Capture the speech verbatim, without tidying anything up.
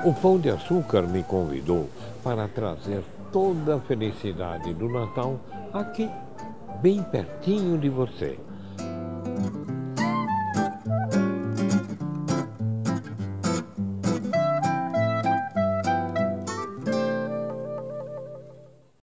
O Pão de Açúcar me convidou para trazer toda a felicidade do Natal aqui, bem pertinho de você.